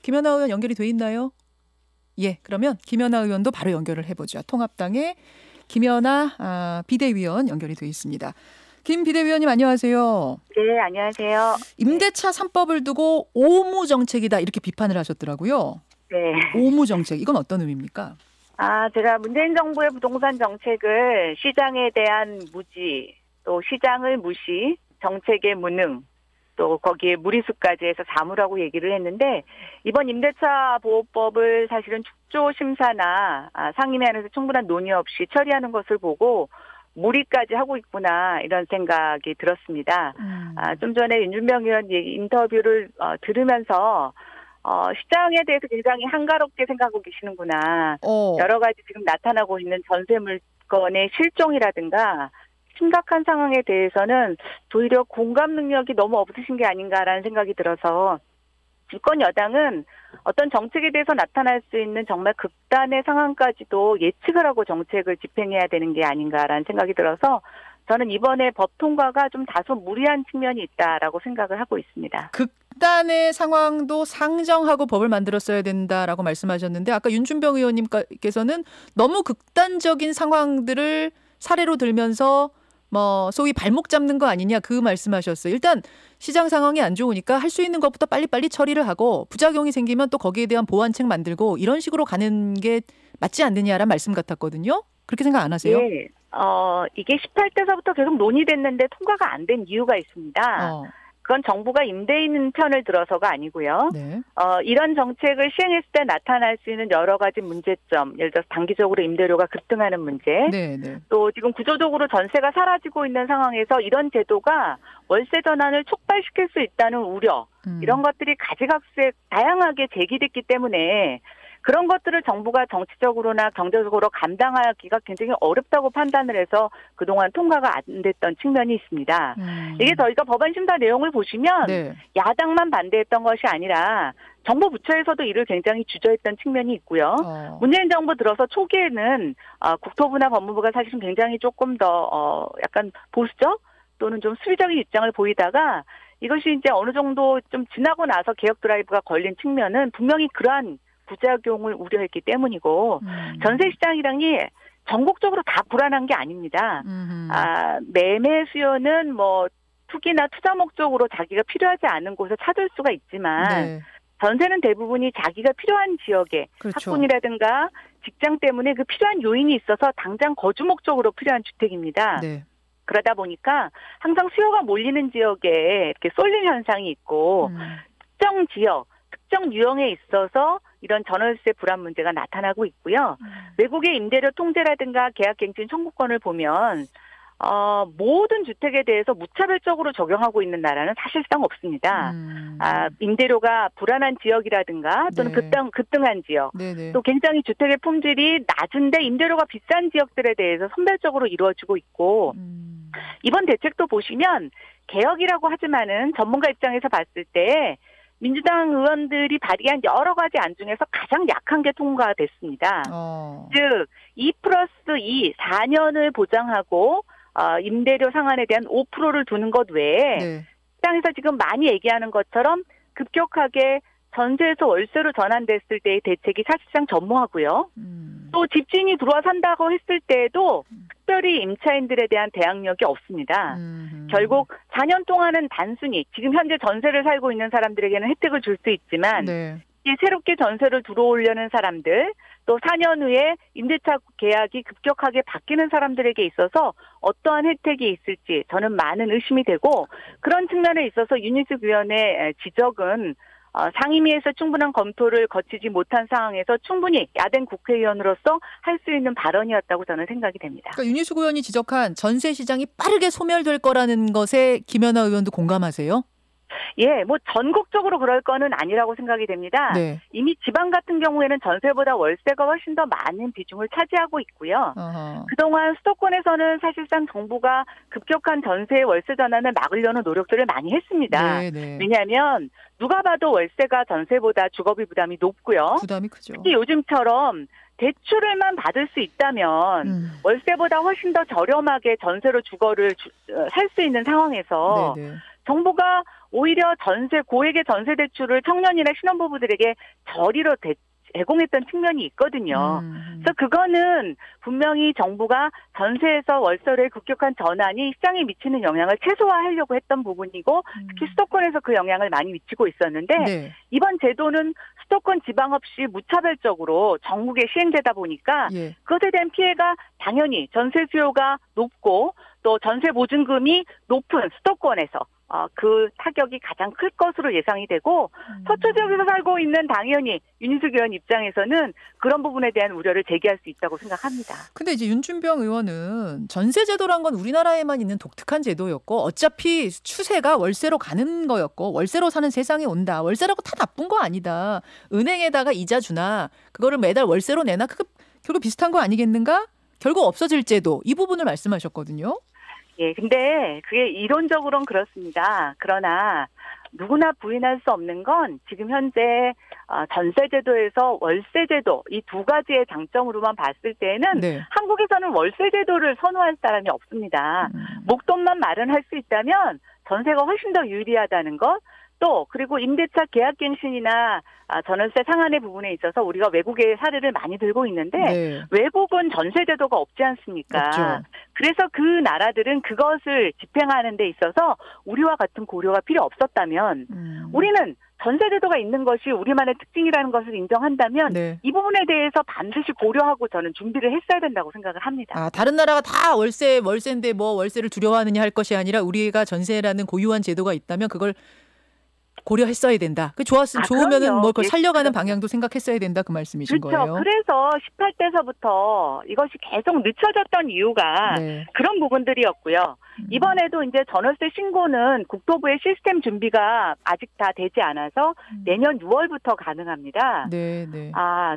김연아 의원 연결이 돼 있나요? 예, 그러면 김연아 의원도 바로 연결을 해보죠. 통합당의 김연아 비대위원 연결이 돼 있습니다. 김 비대위원님 안녕하세요. 네, 안녕하세요. 임대차 3법을 두고 오무정책이다 이렇게 비판을 하셨더라고요. 네. 오무정책, 이건 어떤 의미입니까? 제가 문재인 정부의 부동산 정책을 시장에 대한 무지, 또 시장을 무시, 정책의 무능, 또 거기에 무리수까지 해서 자무라고 얘기를 했는데, 이번 임대차 보호법을 사실은 축조심사나 상임위원회에서 충분한 논의 없이 처리하는 것을 보고 무리까지 하고 있구나 이런 생각이 들었습니다. 좀 전에 윤준병 의원 인터뷰를 들으면서 시장에 대해서 굉장히 한가롭게 생각하고 계시는구나. 여러 가지 지금 나타나고 있는 전세 물건의 실종이라든가 심각한 상황에 대해서는 도리어 공감 능력이 너무 없으신 게 아닌가라는 생각이 들어서 집권 여당은 어떤 정책에 대해서 나타날 수 있는 정말 극단의 상황까지도 예측을 하고 정책을 집행해야 되는 게 아닌가라는 생각이 들어서 저는 이번에 법 통과가 좀 다소 무리한 측면이 있다라고 생각을 하고 있습니다. 극단의 상황도 상정하고 법을 만들었어야 된다라고 말씀하셨는데 아까 윤준병 의원님께서는 너무 극단적인 상황들을 사례로 들면서 소위 발목 잡는 거 아니냐 그 말씀하셨어요. 일단 시장 상황이 안 좋으니까 할 수 있는 것부터 빨리빨리 처리를 하고 부작용이 생기면 또 거기에 대한 보완책 만들고 이런 식으로 가는 게 맞지 않느냐라는 말씀 같았거든요. 그렇게 생각 안 하세요? 네. 이게 18대서부터 계속 논의됐는데 통과가 안 된 이유가 있습니다. 그건 정부가 임대인 편을 들어서가 아니고요. 네. 이런 정책을 시행했을 때 나타날 수 있는 여러 가지 문제점, 예를 들어서 단기적으로 임대료가 급등하는 문제, 네, 네. 또 지금 구조적으로 전세가 사라지고 있는 상황에서 이런 제도가 월세 전환을 촉발시킬 수 있다는 우려, 이런 것들이 가지각색 다양하게 제기됐기 때문에 그런 것들을 정부가 정치적으로나 경제적으로 감당하기가 굉장히 어렵다고 판단을 해서 그동안 통과가 안 됐던 측면이 있습니다. 이게 저희가 법안 심사 내용을 보시면 네. 야당만 반대했던 것이 아니라 정부 부처에서도 이를 굉장히 주저했던 측면이 있고요. 문재인 정부 들어서 초기에는 국토부나 법무부가 사실은 굉장히 조금 더 약간 보수적 또는 좀 수비적인 입장을 보이다가 이것이 이제 어느 정도 좀 지나고 나서 개혁 드라이브가 걸린 측면은 분명히 그러한 부작용을 우려했기 때문이고 전세 시장이랑이 전국적으로 다 불안한 게 아닙니다. 매매 수요는 투기나 투자 목적으로 자기가 필요하지 않은 곳에 찾을 수가 있지만 네. 전세는 대부분이 자기가 필요한 지역에 그렇죠. 학군이라든가 직장 때문에 그 필요한 요인이 있어서 당장 거주 목적으로 필요한 주택입니다. 네. 그러다 보니까 항상 수요가 몰리는 지역에 이렇게 쏠림 현상이 있고 특정 지역, 특정 유형에 있어서 이런 전월세 불안 문제가 나타나고 있고요. 외국의 임대료 통제라든가 계약갱신 청구권을 보면 모든 주택에 대해서 무차별적으로 적용하고 있는 나라는 사실상 없습니다. 임대료가 불안한 지역이라든가 또는 네. 급등한 지역, 네네. 또 굉장히 주택의 품질이 낮은데 임대료가 비싼 지역들에 대해서 선별적으로 이루어지고 있고 이번 대책도 보시면 개혁이라고 하지만은 전문가 입장에서 봤을 때 민주당 의원들이 발의한 여러 가지 안 중에서 가장 약한 게 통과됐습니다. 즉 2+2, 4년을 보장하고 임대료 상한에 대한 5%를 두는 것 외에 네. 시장에서 지금 많이 얘기하는 것처럼 급격하게 전세에서 월세로 전환됐을 때의 대책이 사실상 전무하고요. 또 집주인이 들어와 산다고 했을 때에도 특별히 임차인들에 대한 대항력이 없습니다. 결국 4년 동안은 단순히 지금 현재 전세를 살고 있는 사람들에게는 혜택을 줄 수 있지만 네. 새롭게 전세를 들어오려는 사람들 또 4년 후에 임대차 계약이 급격하게 바뀌는 사람들에게 있어서 어떠한 혜택이 있을지 저는 많은 의심이 되고 그런 측면에 있어서 윤희숙 의원의 지적은 상임위에서 충분한 검토를 거치지 못한 상황에서 충분히 야당 국회의원으로서 할 수 있는 발언이었다고 저는 생각이 됩니다. 그러니까 윤희숙 의원이 지적한 전세 시장이 빠르게 소멸될 거라는 것에 김연아 의원도 공감하세요? 예, 전국적으로 그럴 거는 아니라고 생각이 됩니다. 네. 이미 지방 같은 경우에는 전세보다 월세가 훨씬 더 많은 비중을 차지하고 있고요. 그동안 수도권에서는 사실상 정부가 급격한 전세 월세 전환을 막으려는 노력들을 많이 했습니다. 네네. 왜냐하면 누가 봐도 월세가 전세보다 주거비 부담이 높고요. 부담이 크죠. 특히 요즘처럼 대출을만 받을 수 있다면 월세보다 훨씬 더 저렴하게 전세로 주거를 살 수 있는 상황에서 네네. 정부가 오히려 고액의 전세 대출을 청년이나 신혼부부들에게 저리로 제공했던 측면이 있거든요. 그래서 그거는 분명히 정부가 전세에서 월세로의 급격한 전환이 시장에 미치는 영향을 최소화하려고 했던 부분이고 특히 수도권에서 그 영향을 많이 미치고 있었는데 네. 이번 제도는 수도권 지방 없이 무차별적으로 전국에 시행되다 보니까 예. 그것에 대한 피해가 당연히 전세 수요가 높고 또 전세 보증금이 높은 수도권에서 그 타격이 가장 클 것으로 예상이 되고 서초 지역에서 살고 있는 당연히 윤희숙 의원 입장에서는 그런 부분에 대한 우려를 제기할 수 있다고 생각합니다. 근데 이제 윤준병 의원은 전세 제도란 건 우리나라에만 있는 독특한 제도였고 어차피 추세가 월세로 가는 거였고 월세로 사는 세상이 온다. 월세라고 다 나쁜 거 아니다. 은행에다가 이자 주나 그거를 매달 월세로 내나 그거 결국 비슷한 거 아니겠는가? 결국 없어질 제도 이 부분을 말씀하셨거든요. 예, 근데 그게 이론적으로는 그렇습니다. 그러나 누구나 부인할 수 없는 건 지금 현재 전세제도에서 월세제도 이 두 가지의 장점으로만 봤을 때는 네. 한국에서는 월세제도를 선호할 사람이 없습니다. 목돈만 마련할 수 있다면 전세가 훨씬 더 유리하다는 것. 또 그리고 임대차 계약갱신이나 전월세 상한의 부분에 있어서 우리가 외국의 사례를 많이 들고 있는데 네. 외국은 전세제도가 없지 않습니까? 없죠. 그래서 그 나라들은 그것을 집행하는 데 있어서 우리와 같은 고려가 필요 없었다면 우리는 전세제도가 있는 것이 우리만의 특징이라는 것을 인정한다면 네. 이 부분에 대해서 반드시 고려하고 저는 준비를 했어야 된다고 생각을 합니다. 다른 나라가 다 월세인데 뭐 월세를 두려워하느냐 할 것이 아니라 우리가 전세라는 고유한 제도가 있다면 그걸 고려했어야 된다. 그 좋으면은 그럼요. 뭐 그걸 예, 살려가는 그렇죠. 방향도 생각했어야 된다 그 말씀이신 그렇죠. 거예요. 그래서 18대서부터 이것이 계속 늦춰졌던 이유가 네. 그런 부분들이었고요. 이번에도 이제 전월세 신고는 국토부의 시스템 준비가 아직 다 되지 않아서 내년 6월부터 가능합니다. 네, 네.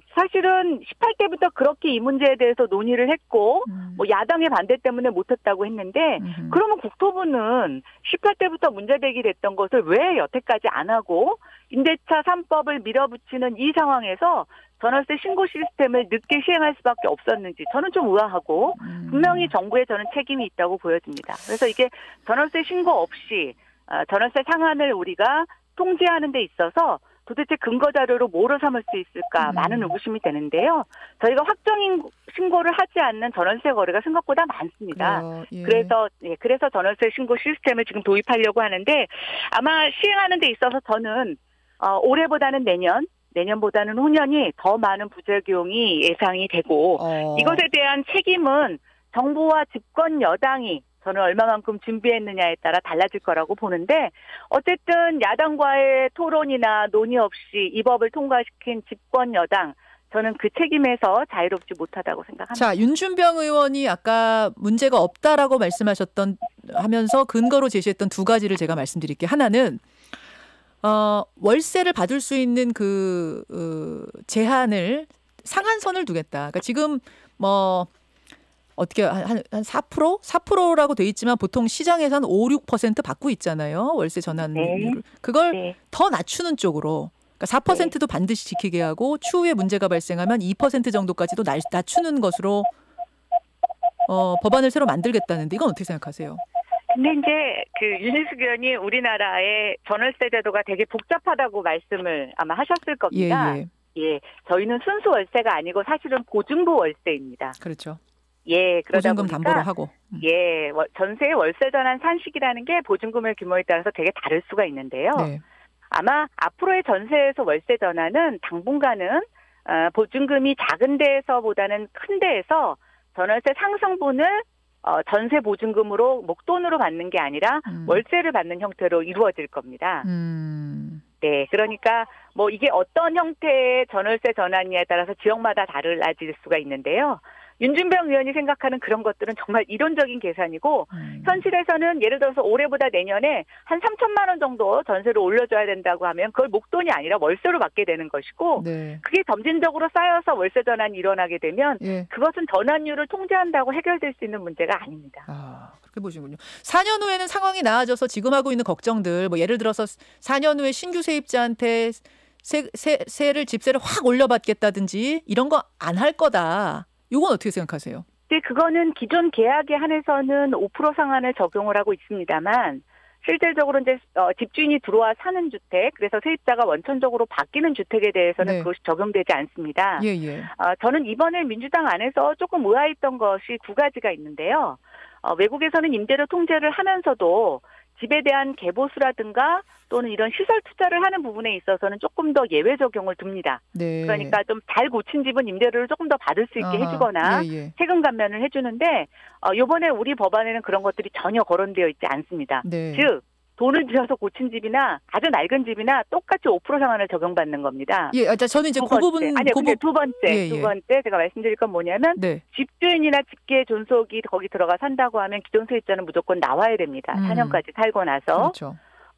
사실은 18대부터 그렇게 이 문제에 대해서 논의를 했고 뭐 야당의 반대 때문에 못했다고 했는데 그러면 국토부는 18대부터 문제 제기됐던 것을 왜 여태까지 안 하고 임대차 3법을 밀어붙이는 이 상황에서 전월세 신고 시스템을 늦게 시행할 수밖에 없었는지 저는 좀 의아하고 분명히 정부에 저는 책임이 있다고 보여집니다. 그래서 이게 전월세 신고 없이 전월세 상한을 우리가 통제하는 데 있어서 도대체 근거 자료로 뭐로 삼을 수 있을까 많은 의구심이 되는데요. 저희가 확정 신고를 하지 않는 전월세 거래가 생각보다 많습니다. 예. 그래서 전월세 신고 시스템을 지금 도입하려고 하는데 아마 시행하는 데 있어서 저는 올해보다는 내년보다는 후년이 더 많은 부작용이 예상이 되고 이것에 대한 책임은 정부와 집권 여당이 저는 얼마만큼 준비했느냐에 따라 달라질 거라고 보는데 어쨌든 야당과의 토론이나 논의 없이 이 법을 통과시킨 집권 여당 저는 그 책임에서 자유롭지 못하다고 생각합니다. 자, 윤준병 의원이 아까 문제가 없다라고 하면서 근거로 제시했던 두 가지를 제가 말씀드릴게요. 하나는 월세를 받을 수 있는 제한을 상한선을 두겠다. 그러니까 지금 어떻게 한 4%? 4%라고 돼 있지만 보통 시장에서는 5, 6% 받고 있잖아요. 월세 전환율을. 그걸 더 낮추는 쪽으로. 그러니까 4%도 반드시 지키게 하고 추후에 문제가 발생하면 2% 정도까지도 낮추는 것으로 법안을 새로 만들겠다는데 이건 어떻게 생각하세요? 근데 이제 윤희숙 의원이 우리나라의 전월세 제도가 되게 복잡하다고 말씀을 아마 하셨을 겁니다. 예, 저희는 순수 월세가 아니고 사실은 보증부 월세입니다. 그렇죠. 예, 그러다 보증금 보니까 담보로 하고. 예, 전세의 월세 전환 산식이라는 게 보증금의 규모에 따라서 되게 다를 수가 있는데요. 네. 아마 앞으로의 전세에서 월세 전환은 당분간은 보증금이 작은 데에서보다는 큰 데에서 전월세 상승분을 전세 보증금으로 목돈으로 받는 게 아니라 월세를 받는 형태로 이루어질 겁니다. 네, 그러니까 이게 어떤 형태의 전월세 전환이냐에 따라서 지역마다 달라질 수가 있는데요. 윤준병 의원이 생각하는 그런 것들은 정말 이론적인 계산이고 현실에서는 예를 들어서 올해보다 내년에 한 3천만 원 정도 전세를 올려줘야 된다고 하면 그걸 목돈이 아니라 월세로 받게 되는 것이고 그게 점진적으로 쌓여서 월세 전환이 일어나게 되면 그것은 전환율을 통제한다고 해결될 수 있는 문제가 아닙니다. 그렇게 보시군요. 4년 후에는 상황이 나아져서 지금 하고 있는 걱정들 예를 들어서 4년 후에 신규 세입자한테 집세를 확 올려받겠다든지 이런 거 안 할 거다. 이건 어떻게 생각하세요? 네, 그거는 기존 계약에 한해서는 5% 상한을 적용을 하고 있습니다만 실질적으로 이제 집주인이 들어와 사는 주택, 그래서 세입자가 원천적으로 바뀌는 주택에 대해서는 네. 그것이 적용되지 않습니다. 예, 예. 저는 이번에 민주당 안에서 조금 의아했던 것이 두 가지가 있는데요. 외국에서는 임대료 통제를 하면서도 집에 대한 개보수라든가 또는 이런 시설 투자를 하는 부분에 있어서는 조금 더 예외 적용을 둡니다. 네. 그러니까 좀 잘 고친 집은 임대료를 조금 더 받을 수 있게 해주거나 예, 예. 세금 감면을 해주는데 이번에 우리 법안에는 그런 것들이 전혀 거론되어 있지 않습니다. 네. 즉 돈을 들여서 고친 집이나 아주 낡은 집이나 똑같이 5% 상한을 적용받는 겁니다. 예, 저는 이제 그 부분 근데 두 번째 제가 말씀드릴 건 뭐냐면 네. 집주인이나 집계 존속이 거기 들어가 산다고 하면 기존 세입자는 무조건 나와야 됩니다. 4년까지 살고 나서. 그렇죠.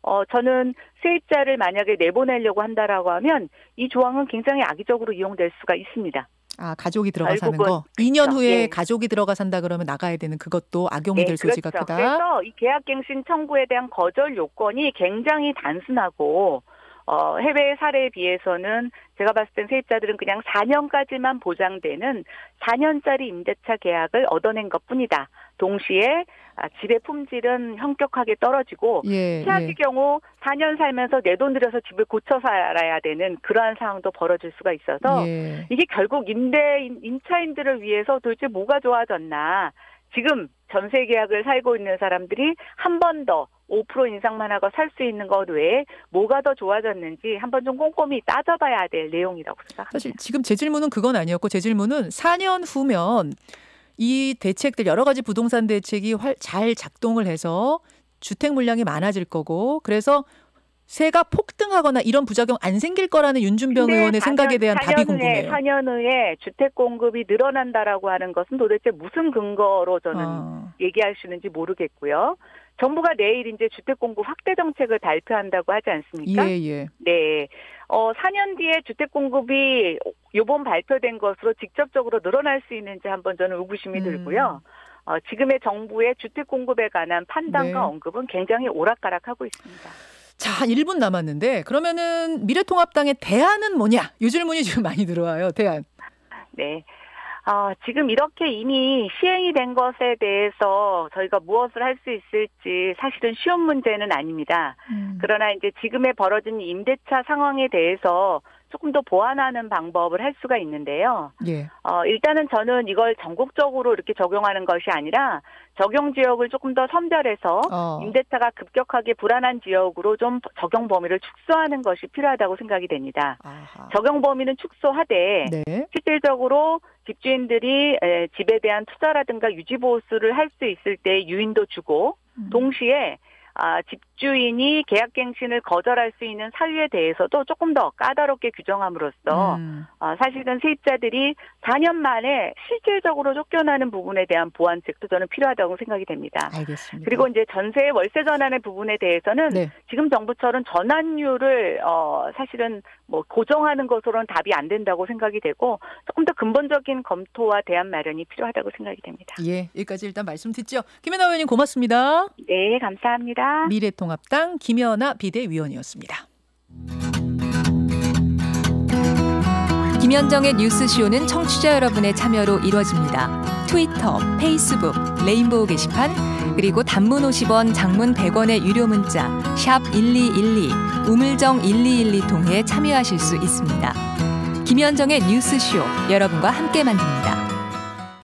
저는 세입자를 만약에 내보내려고 한다라고 하면 이 조항은 굉장히 악의적으로 이용될 수가 있습니다. 가족이 들어가 사는 결국은, 거. 2년 그렇죠. 후에 예. 가족이 들어가 산다 그러면 나가야 되는 그것도 악용이 될 소지가 그렇죠. 크다. 그래서 이 계약갱신 청구에 대한 거절 요건이 굉장히 단순하고 해외 사례에 비해서는 제가 봤을 땐 세입자들은 그냥 4년까지만 보장되는 4년짜리 임대차 계약을 얻어낸 것뿐이다. 동시에 집의 품질은 현격하게 떨어지고 최악의 경우 4년 살면서 내 돈 들여서 집을 고쳐 살아야 되는 그러한 상황도 벌어질 수가 있어서 이게 결국 임차인들을 위해서 도대체 뭐가 좋아졌나. 지금 전세 계약을 살고 있는 사람들이 한 번 더 5% 인상만 하고 살 수 있는 것 외에 뭐가 더 좋아졌는지 한번 좀 꼼꼼히 따져봐야 될 내용이라고 생각합니다. 사실 지금 제 질문은 그건 아니었고 제 질문은 4년 후면 이 대책들 여러 가지 부동산 대책이 잘 작동을 해서 주택 물량이 많아질 거고 그래서 세가 폭등하거나 이런 부작용 안 생길 거라는 윤준병 의원의 생각에 대한 답이 궁금해요. 4년 후에 주택 공급이 늘어난다라고 하는 것은 도대체 무슨 근거로 저는 얘기할 수 있는지 모르겠고요. 정부가 내일 이제 주택 공급 확대 정책을 발표한다고 하지 않습니까? 예. 네. 4년 뒤에 주택 공급이 이번 발표된 것으로 직접적으로 늘어날 수 있는지 한번 저는 의구심이 들고요. 지금의 정부의 주택 공급에 관한 판단과 언급은 굉장히 오락가락하고 있습니다. 자, 한 1분 남았는데 그러면은 미래통합당의 대안은 뭐냐? 이 질문이 지금 많이 들어와요. 대안. 네. 지금 이렇게 이미 시행이 된 것에 대해서 저희가 무엇을 할 수 있을지 사실은 쉬운 문제는 아닙니다. 그러나 이제 지금의 벌어진 임대차 상황에 대해서 조금 더 보완하는 방법을 할 수가 있는데요. 예. 일단은 저는 이걸 전국적으로 이렇게 적용하는 것이 아니라 적용 지역을 조금 더 선별해서 임대차가 급격하게 불안한 지역으로 좀 적용 범위를 축소하는 것이 필요하다고 생각이 됩니다. 적용 범위는 축소하되 실질적으로 집주인들이 집에 대한 투자라든가 유지 보수를 할 수 있을 때 유인도 주고 동시에 집주인이 계약갱신을 거절할 수 있는 사유에 대해서도 조금 더 까다롭게 규정함으로써 사실은 세입자들이 4년 만에 실질적으로 쫓겨나는 부분에 대한 보완책도 저는 필요하다고 생각이 됩니다. 알겠습니다. 그리고 이제 전세 월세 전환의 부분에 대해서는 지금 정부처럼 전환율을 사실은 뭐 고정하는 것으로는 답이 안 된다고 생각이 되고 조금 더 근본적인 검토와 대안 마련이 필요하다고 생각이 됩니다. 예, 여기까지 일단 말씀 듣죠. 김연아 의원님 고맙습니다. 네, 감사합니다. 미래통합당 김연아 비대위원이었습니다. 김현정의 뉴스쇼는 청취자 여러분의 참여로 이루어집니다. 트위터, 페이스북, 레인보우 게시판, 그리고 단문 50원, 장문 100원의 유료 문자 샵 1212, 우물정 1212 통해 참여하실 수 있습니다. 김현정의 뉴스쇼, 여러분과 함께 만듭니다.